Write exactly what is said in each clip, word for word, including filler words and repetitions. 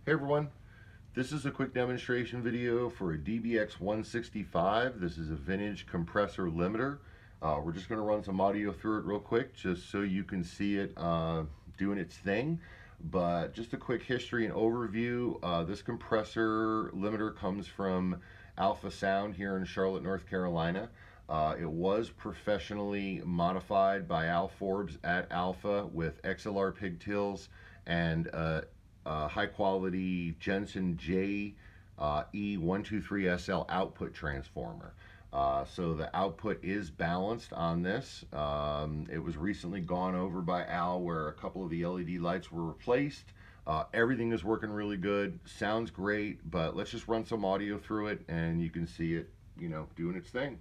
Hey everyone, this is a quick demonstration video for a D B X one sixty-five. This is a vintage compressor limiter. Uh, we're just going to run some audio through it real quick just so you can see it uh, doing its thing. But just a quick history and overview. Uh, this compressor limiter comes from Alpha Sound here in Charlotte, North Carolina. Uh, it was professionally modified by Al Forbes at Alpha with X L R pigtails and uh, Uh, high quality Jensen J E one two three S L output transformer. Uh, so the output is balanced on this. Um, it was recently gone over by Al where a couple of the L E D lights were replaced. Uh, everything is working really good, sounds great, but let's just run some audio through it and you can see it, you know, doing its thing.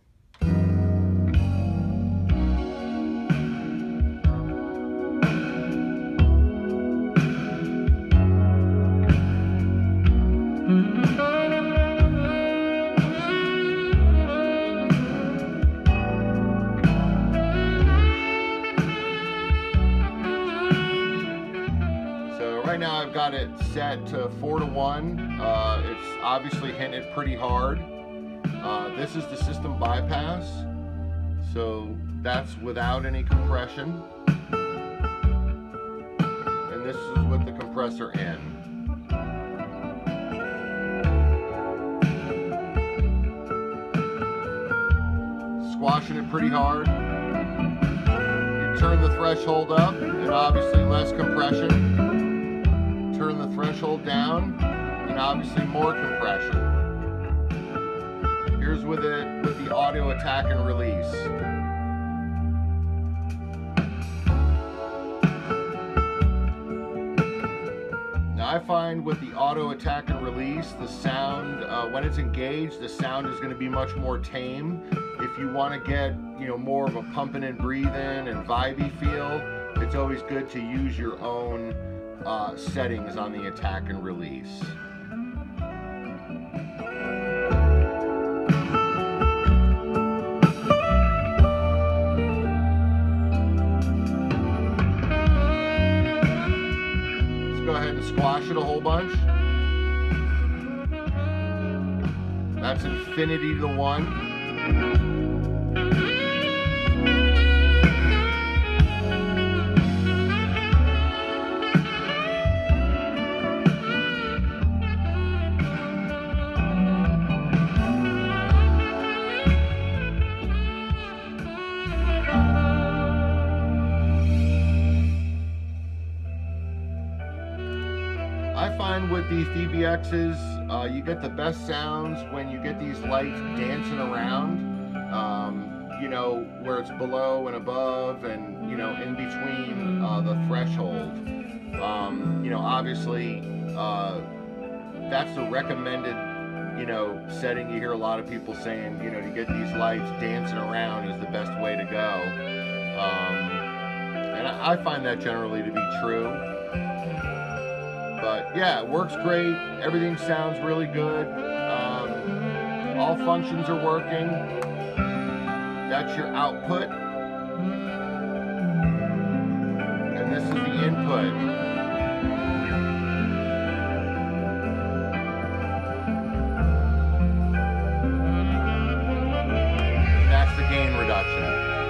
Right now I've got it set to four to one. Uh, it's obviously hitting it pretty hard. Uh, this is the system bypass, so that's without any compression. And this is with the compressor in. Squashing it pretty hard. You turn the threshold up, and obviously less compression. Turn the threshold down, and obviously more compression. Here's with it with the auto attack and release. Now I find with the auto attack and release, the sound, uh, when it's engaged, the sound is going to be much more tame. If you want to get, you know, more of a pumping and breathing and vibey feel, it's always good to use your own Uh, settings on the attack and release. Let's go ahead and squash it a whole bunch. That's infinity to one. I find with these D B Xs, uh, you get the best sounds when you get these lights dancing around, um, you know, where it's below and above and, you know, in between uh, the threshold. Um, you know, obviously, uh, that's the recommended, you know, setting. You hear a lot of people saying, you know, to get these lights dancing around is the best way to go. Um, and I, I find that generally to be true. But yeah, it works great. Everything sounds really good. Um, all functions are working. That's your output. And this is the input. And that's the gain reduction.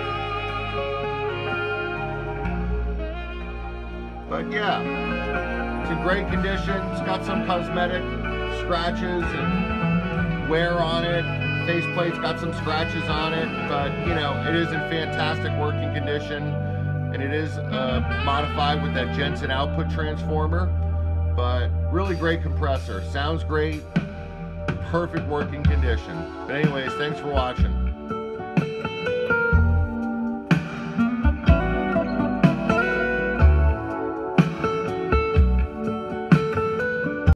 But yeah. It's in great condition. It's got some cosmetic scratches and wear on it. Faceplate's got some scratches on it, but you know, it is in fantastic working condition, and it is uh, modified with that Jensen output transformer. But really great compressor. Sounds great. Perfect working condition. But anyways, thanks for watching.